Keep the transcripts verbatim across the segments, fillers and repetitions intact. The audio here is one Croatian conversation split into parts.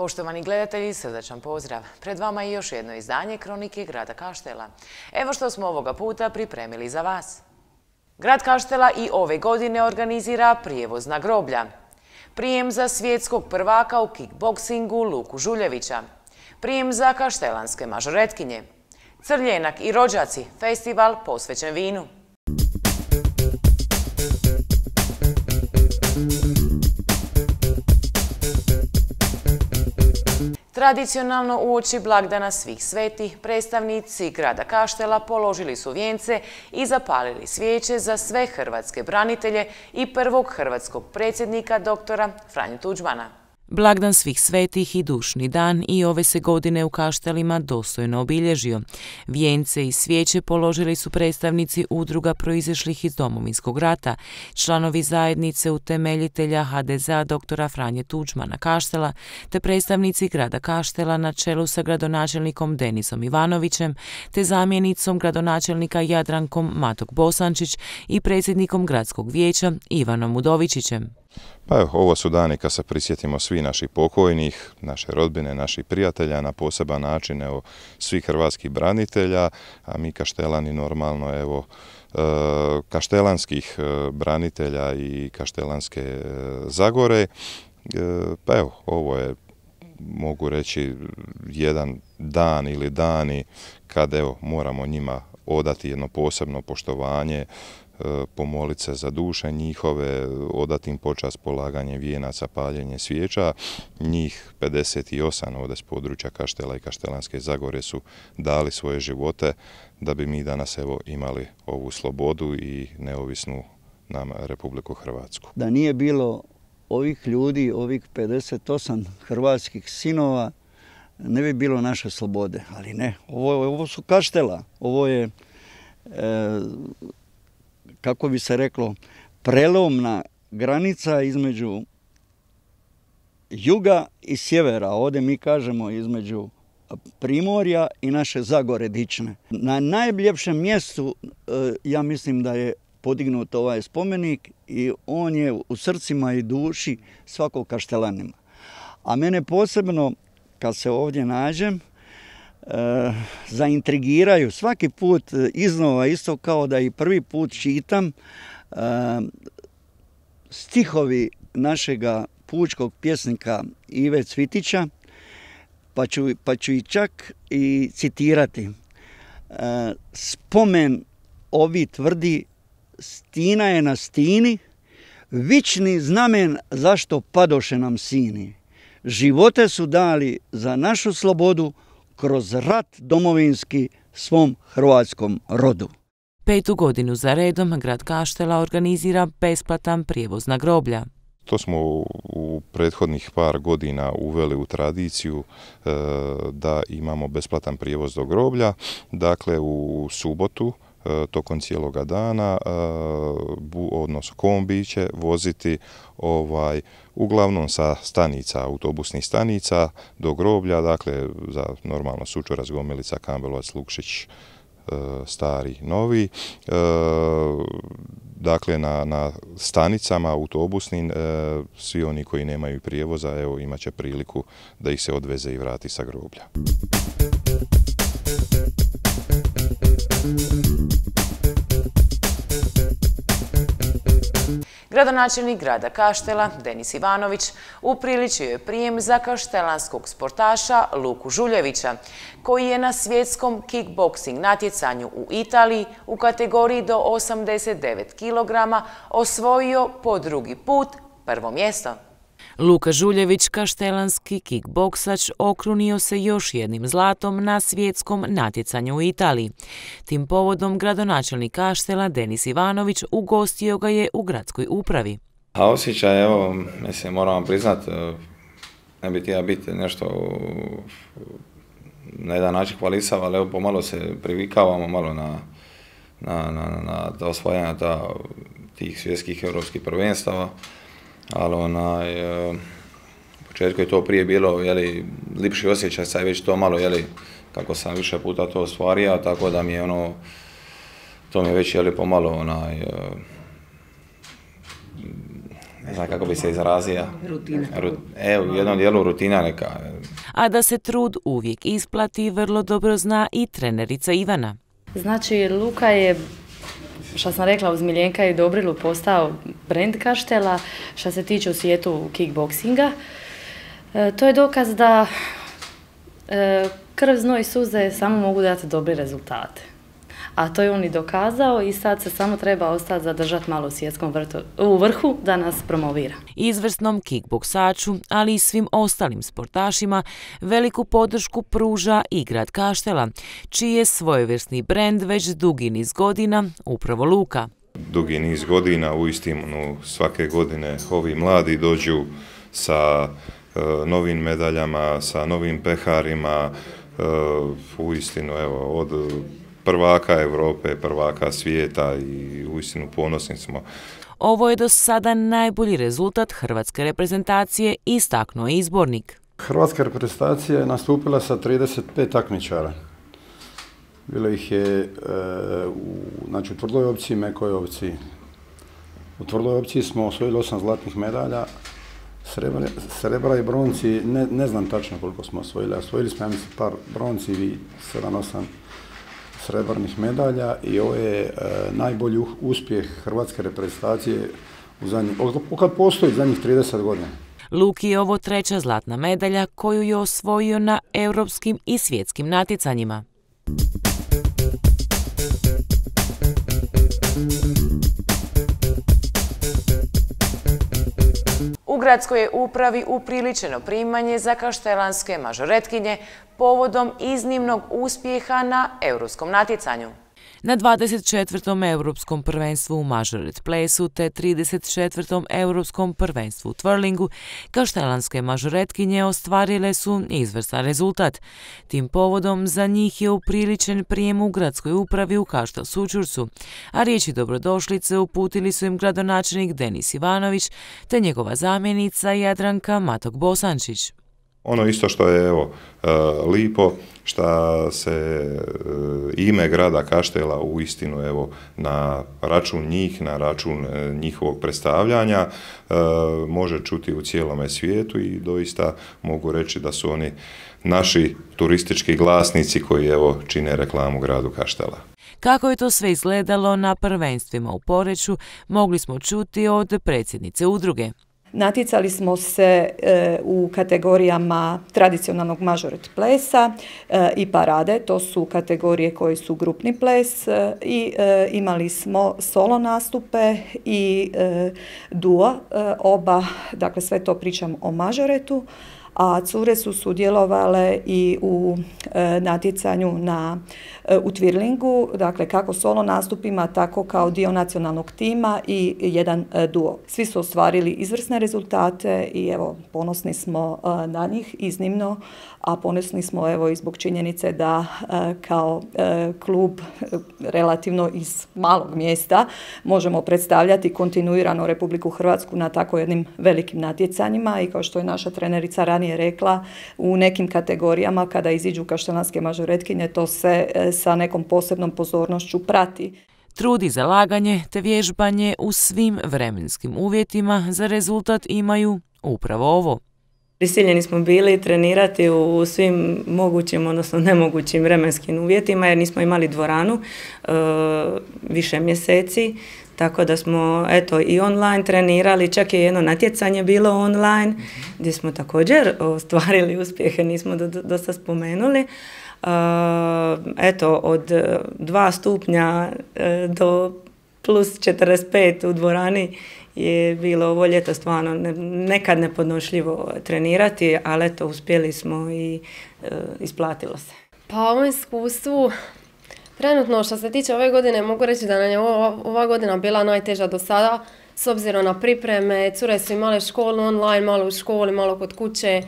Poštovani gledatelji, srdačan pozdrav. Pred vama je još jedno izdanje Kronike grada Kaštela. Evo što smo ovoga puta pripremili za vas. Grad Kaštela i ove godine organizira prijevoz na groblja. Prijem za svjetskog prvaka u kickboksingu Luku Žuljevića. Prijem za kaštelanske mažoretkinje. Crljenak i rođaci, festival posvećen vinu. Tradicionalno uoči blagdana svih svetih, predstavnici grada Kaštela položili su vijence i zapalili svijeće za sve hrvatske branitelje i prvog hrvatskog predsjednika doktora Franju Tuđmana. Blagdan svih svetih i dušni dan i ove se godine u Kaštelima dostojno obilježio. Vijence i svijeće položili su predstavnici udruga proizišlih iz Domovinskog rata, članovi zajednice utemeljitelja ha de ze a doktora Franje Tuđmana Kaštela, te predstavnici grada Kaštela na čelu sa gradonačelnikom Denisom Ivanovićem, te zamjenicom gradonačelnika Jadrankom Matok Bosančić i predsjednikom gradskog vijeća Ivanom Udovičićem. Pa evo, ovo su dani kad se prisjetimo svi naših pokojnih, naše rodbine, naših prijatelja, na poseban način evo, svih hrvatskih branitelja, a mi Kaštelani normalno evo, kaštelanskih branitelja i kaštelanske Zagore. Pa evo, ovo je, mogu reći, jedan dan ili dani kad evo, moramo njima odati jedno posebno poštovanje, pomoliti se za duše njihove, odati im počast polaganje vijenaca, paljenje svijeća. Njih pedeset osam ovdje s područja Kaštela i Kaštelanske Zagore su dali svoje živote da bi mi danas evo imali ovu slobodu i neovisnu nam Republiku Hrvatsku. Da nije bilo ovih ljudi, ovih pedeset osam hrvatskih sinova, ne bi bilo naše slobode. Ali ne, ovo, ovo su Kaštela, ovo je e, kako bi se reklo, prelomna granica između juga i sjevera. Ovdje mi kažemo između Primorja i naše Zagore dične. Na najljepšem mjestu ja mislim da je podignut ovaj spomenik i on je u srcima i duši svakog Kaštelanima. A mene posebno, kad se ovdje nađem, E, zaintrigiraju svaki put iznova, isto kao da i prvi put čitam e, stihovi našega pučkog pjesnika Ive Cvitića, pa ću, pa ću i čak i citirati. E, spomen ovi tvrdi, stina je na stini, vični znamen zašto padoše nam sini. Živote su dali za našu slobodu, kroz rat domovinski svom hrvatskom rodu. Petu godinu za redom grad Kaštela organizira besplatan prijevoz na groblja. To smo u prethodnih par godina uveli u tradiciju e, da imamo besplatan prijevoz do groblja. Dakle, u subotu tokom cijeloga dana, odnosno kombi će voziti ovaj, uglavnom sa stanica, autobusnih stanica do groblja, dakle za normalno Sučurac, Gomilica, Kambelovac, Lukšić, Stari, Novi. Dakle, na, na stanicama autobusnim svi oni koji nemaju prijevoza, evo, imat će priliku da ih se odveze i vrati sa groblja. Gradonačelnik grada Kaštela, Denis Ivanović, upriličio je prijem za kaštelanskog sportaša Luku Žuljevića, koji je na svjetskom kickboksing natjecanju u Italiji u kategoriji do osamdeset devet kilograma osvojio po drugi put prvo mjesto. Luka Žuljević, kaštelanski kickboksač, okrunio se još jednim zlatom na svjetskom natjecanju u Italiji. Tim povodom gradonačelnik Kaštela Denis Ivanović ugostio ga je u gradskoj upravi. A osjećaj, evo, mislim, moram vam priznat, ne bi htio biti nešto na jedan način hvalisav, ali evo pomalo se privikavamo malo na, na, na, na osvajanje tih svjetskih europskih prvenstava. Ali onaj, u početku je to prije bilo, jeli, lipši osjećaj, sad je već to malo, jeli, kako sam više puta to ostvario, tako da mi je ono, to mi je već, jeli, pomalo, onaj, ne znam kako bi se izrazio. Rutina. Evo, u jednom dijelu rutina neka. A da se trud uvijek isplati, vrlo dobro zna i trenerica Ivana. Znači, Luka je, što sam rekla, uz Miljenka i Dobrilu postao brand Kaštela, što se tiče u svijetu kickboksinga. E, to je dokaz da e, krv, znoj i suze samo mogu dati dobre rezultate. A to je on i dokazao i sad se samo treba ostati zadržati malo u svjetskom vrtu, u vrhu da nas promovira. Izvrsnom kickboksaču, ali i svim ostalim sportašima, veliku podršku pruža i grad Kaštela, čiji je svojevrsni brend već dugi niz godina upravo Luka. Dugi niz godina, uistinu svake godine ovi mladi dođu sa e, novim medaljama, sa novim peharima, e, uistinu evo od prvaka Europe, prvaka svijeta i uistinu ponosni smo. Ovo je do sada najbolji rezultat hrvatske reprezentacije, istaknuo je izbornik. Hrvatska reprezentacija je nastupila sa trideset pet takmičara. Bilo ih je e, u, znači, u tvrdoj opciji i mekoj opciji. U tvrdoj opciji smo osvojili osam zlatnih medalja, srebra, srebra i bronci, ne, ne znam tačno koliko smo osvojili, osvojili smo, ja mislim, par bronci i sedam osam srebrnih medalja i ovo je e, najbolji uspjeh hrvatske reprezentacije u zadnjih, kad postoji zadnjih trideset godina. Luki je ovo treća zlatna medalja koju je osvojio na europskim i svjetskim natjecanjima. U gradskoj je upravi upriličeno primanje za kaštelanske mažoretkinje povodom iznimnog uspjeha na europskom natjecanju. Na dvadeset četvrtom europskom prvenstvu u mažoret plesu te trideset četvrtom europskom prvenstvu u twirlingu kaštelanske mažoretkinje ostvarile su izvrstan rezultat. Tim povodom za njih je upriličen prijem u gradskoj upravi u Kaštel Sućurcu, a riječi dobrodošlice uputili su im gradonačelnik Denis Ivanović te njegova zamjenica Jadranka Matok-Bosančić. Ono isto što je evo lipo, što se ime grada Kaštela u istinu evo na račun njih, na račun njihovog predstavljanja može čuti u cijelome svijetu i doista mogu reći da su oni naši turistički glasnici koji evo čine reklamu gradu Kaštela. Kako je to sve izgledalo na prvenstvima u Poreču, mogli smo čuti od predsjednice udruge. Natjecali smo se e, u kategorijama tradicionalnog mažoret plesa e, i parade, to su kategorije koji su grupni ples e, i e, imali smo solo nastupe i e, duo, e, oba, dakle sve to pričam o mažoretu, a cure su sudjelovale i u e, natjecanju na, e, u twirlingu, dakle kako solo nastupima, tako kao dio nacionalnog tima i jedan e, duo. Svi su ostvarili izvrsne rezultate i evo, ponosni smo e, na njih iznimno, a ponosni smo evo i zbog činjenice da e, kao e, klub e, relativno iz malog mjesta možemo predstavljati kontinuirano Republiku Hrvatsku na tako jednim velikim natjecanjima i kao što je naša trenerica ranije je rekla, u nekim kategorijama kada iziđu kaštelanske mažoretkinje to se sa nekom posebnom pozornošću prati. Trud i zalaganje te vježbanje u svim vremenskim uvjetima za rezultat imaju upravo ovo. Prisiljeni smo bili trenirati u svim mogućim, odnosno nemogućim vremenskim uvjetima jer nismo imali dvoranu e, više mjeseci. Tako da smo eto i online trenirali, čak je jedno natjecanje bilo online mm-hmm. gdje smo također ostvarili uspjehe, nismo do, do, dosta spomenuli. Uh, eto, od dva stupnja uh, do plus četrdeset pet u dvorani je bilo ovo ljeto stvarno ne, nekad nepodnošljivo trenirati, ali eto, uspjeli smo i uh, isplatilo se. Pa u ovom iskustvu trenutno što se tiče ove godine mogu reći da nam je ova, ova godina bila najteža do sada s obzirom na pripreme. Cure su imale školu online, malo u školi, malo kod kuće.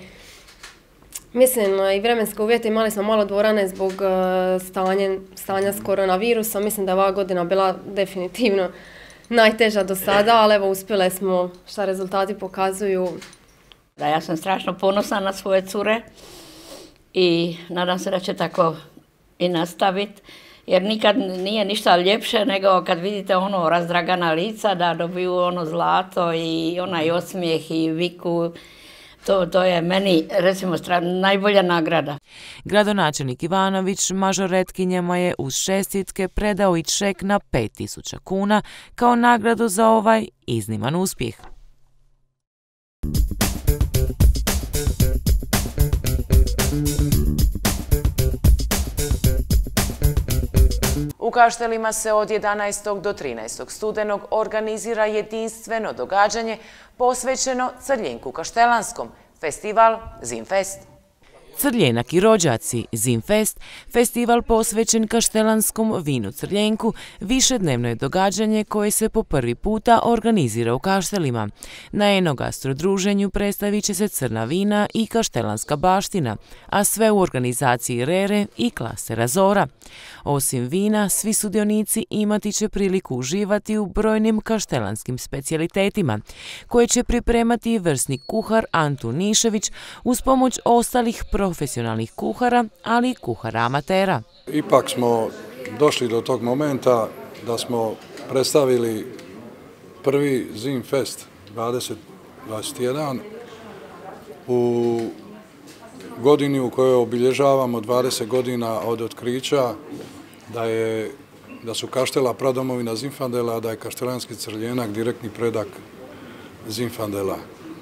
Mislim i vremenske uvjete imali smo malo dvorane zbog uh, stanje, stanja s koronavirusom. Mislim da je ova godina bila definitivno najteža do sada, ali evo uspjele smo šta rezultati pokazuju. Da, ja sam strašno ponosna na svoje cure i nadam se da će tako i nastaviti. jer nikad nije ništa ljepše nego kad vidite ono razdragana lica da dobiju ono zlato i onaj osmijeh i viku. To, to je meni, recimo, najbolja nagrada. Gradonačelnik Ivanović mažoretkinjama je uz čestitke predao i ček na pet tisuća kuna kao nagradu za ovaj izniman uspjeh. U Kaštelima se od jedanaestog do trinaestog studenog organizira jedinstveno događanje posvećeno Crljenku kaštelanskom, festival Zimfest. Crljenak i rođaci, Zimfest, festival posvećen kaštelanskom vinu Crljenku, višednevno je događanje koje se po prvi puta organizira u Kaštelima. Na enogastro druženju predstavit će se crna vina i kaštelanska baština, a sve u organizaciji Rere i klasera Zora. Osim vina, svi sudionici imati će priliku uživati u brojnim kaštelanskim specijalitetima, koje će pripremati vrsni kuhar Antun Nišević uz pomoć ostalih profesionalnih kuhara, ali i kuhara amatera. Ipak smo došli do tog momenta da smo predstavili prvi Zimfest dvadeset dvadeset jedan u godini u kojoj obilježavamo dvadeset godina od otkrića da, je, da su Kaštela pradomovina Zinfandela, a da je kaštelanski crljenak direktni predak Zinfandela.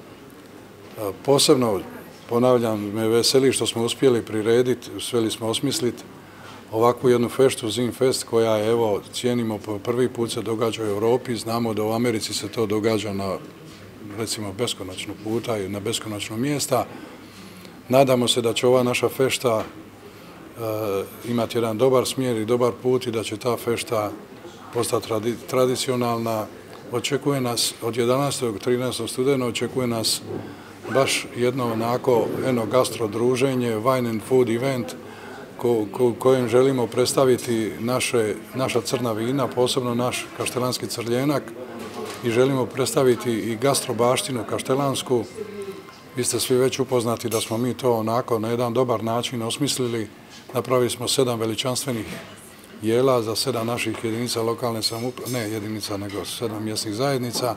Posebno, ponavljam, me veseli što smo uspjeli prirediti, uspjeli smo osmisliti ovakvu jednu feštu Zimfest koja je, evo, cijenimo, po prvi put se događa u Europi, znamo da u Americi se to događa na, recimo, beskonačno puta i na beskonačno mjesta. Nadamo se da će ova naša fešta uh, imati jedan dobar smjer i dobar put i da će ta fešta postati tradi, tradicionalna. Očekuje nas od jedanaestog do trinaestog studenog, očekuje nas baš jedno onako eno gastro druženje, wine and food event ko, ko, kojem želimo predstaviti naše, naša crna vina, posebno naš kaštelanski crljenak i želimo predstaviti i gastro baštinu kaštelansku. Vi ste svi već upoznati da smo mi to onako na jedan dobar način osmislili. Napravili smo sedam veličanstvenih jela za sedam naših jedinica lokalne samouprave, ne jedinica nego sedam mjesnih zajednica.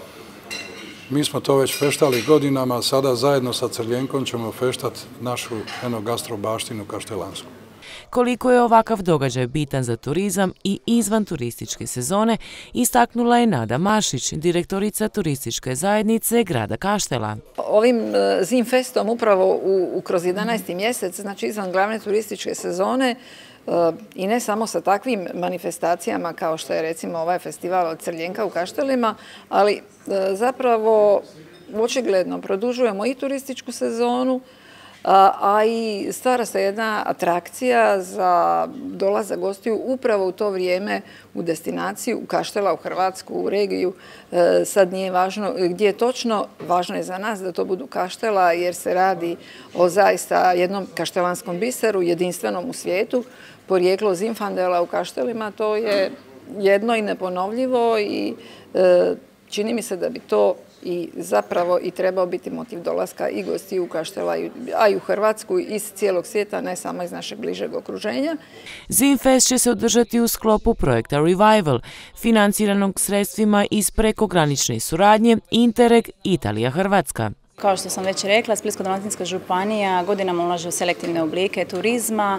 Mi smo to već feštali godinama, sada zajedno sa Crljenkom ćemo feštati našu eno gastro baštinu kaštelansku. Koliko je ovakav događaj bitan za turizam i izvan turističke sezone, istaknula je Nada Mašić, direktorica turističke zajednice grada Kaštela. Ovim Zimfestom upravo u, u kroz jedanaesti mjesec, znači izvan glavne turističke sezone, i ne samo sa takvim manifestacijama kao što je recimo ovaj festival Crljenka u Kaštelima, ali zapravo očigledno produžujemo i turističku sezonu, a i stvara se jedna atrakcija za dolazak gostiju upravo u to vrijeme u destinaciju, u Kaštela, u Hrvatsku, u regiju. Sad nije važno gdje je točno, važno je za nas da to budu Kaštela jer se radi o zaista jednom kaštelanskom biseru, jedinstvenom u svijetu. Porijeklo Zinfandela u Kaštelima, to je jedno i neponovljivo i e, čini mi se da bi to i zapravo i trebao biti motiv dolaska i gostiju u Kaštela, a i u Hrvatsku iz cijelog svijeta, ne samo iz našeg bližeg okruženja. Zimfest će se održati u sklopu projekta Revival, financiranog sredstvima iz prekogranične suradnje Interreg Italija-Hrvatska. Kao što sam već rekla, Splitsko-dalmatinska županija godinama ulaže u selektivne oblike turizma.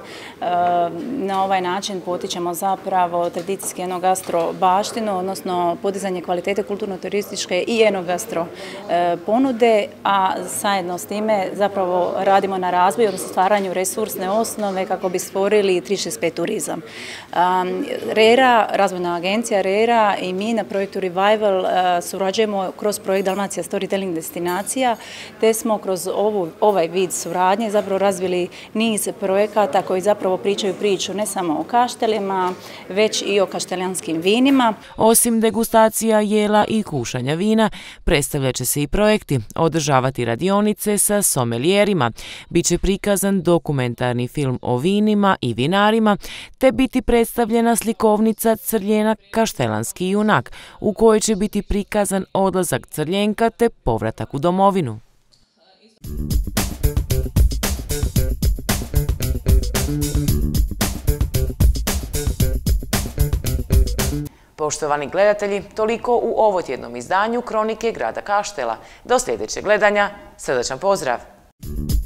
Na ovaj način potičemo zapravo tradicijski enogastro baštinu, odnosno podizanje kvalitete kulturno-turističke i enogastro ponude, a zajedno s time zapravo radimo na razvoju, odnosno stvaranju resursne osnove kako bi stvorili tri šest pet turizam. Rera, razvojna agencija Rera i mi na projektu Revival surađujemo kroz projekt Dalmacija Storytelling destinacija, te smo kroz ovu, ovaj vid suradnje zapravo razvili niz projekata koji zapravo pričaju priču ne samo o Kaštelima, već i o kaštelanskim vinima. Osim degustacija jela i kušanja vina, predstavljat će se i projekti, održavati radionice sa somelijerima, bit će prikazan dokumentarni film o vinima i vinarima, te biti predstavljena slikovnica Crljenak kaštelanski junak, u kojoj će biti prikazan odlazak Crljenka te povratak u domovinu. Thank you. Poštovani gledatelji, toliko u ovotjednom izdanju Kronike grada Kaštela. Do sljedećeg gledanja, srdačan pozdrav!